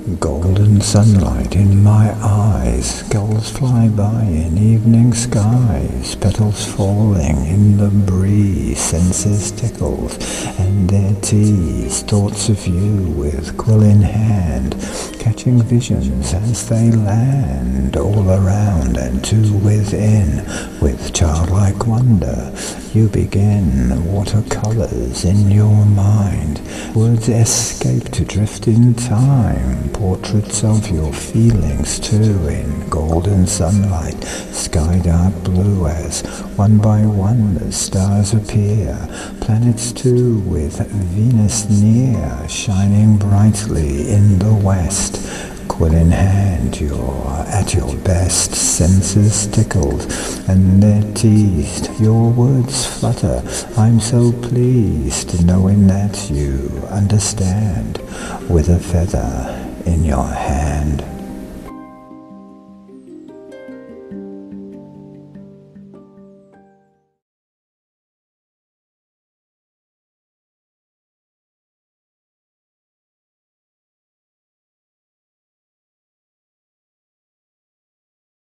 Golden sunlight in my eyes, gulls fly by in evening skies, petals falling in the breeze, senses tickled and their tease, thoughts of you with quill in hand, catching visions as they land, all around and to within, with childlike wonder you begin, watercolors in your mind, words escape to drift in time, portraits of your feelings too in golden sunlight, sky dark blue as one by one the stars appear, planets too with Venus near, shining brightly in the west. Quill in hand, you're at your best, senses tickled and they're teased, your words flutter, I'm so pleased, knowing that you understand, with a feather in your hand.